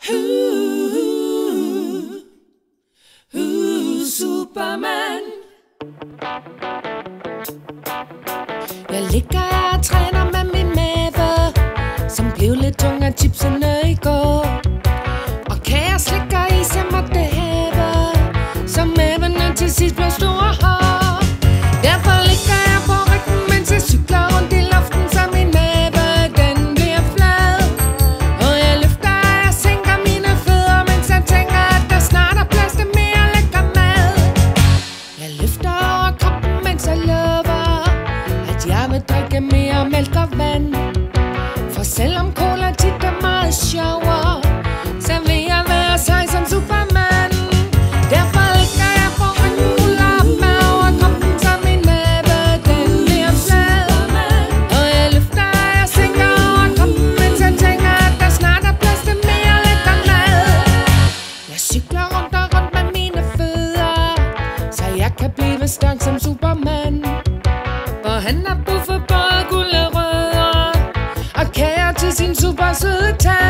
Superman. Jeg ligger og træner med min mave, som blev lidt tung af chipsene i går. Og kager slikker i sig måtte have, som mavene til sidst blev store hår. Derfor ligger jeg på ryggen, mens jeg cykler rundt i luften, så min mave den bliver flad. Og jeg løfter og jeg sænker mine fødder, mens jeg tænker, at der snart er plads til mere lækker mad. Jeg løfter over kroppen, mens jeg lover, at jeg vil drikke mere mælk og vand. For selvom cola tit er meget sjovere, så vil jeg være sej som Superman. Derfor ligger jeg på ryggen, ruller op med over kroppen, så min mave den bliver flad. Og jeg løfter og jeg sænker over kroppen, mens jeg tænker, at der snart er plads til mere lækker mad. Jeg cykler rundt og rundt med mine fødder, så jeg kan blive stærk som Superman. For han har buffet både guld og rødder, og kager til sin super søde tand.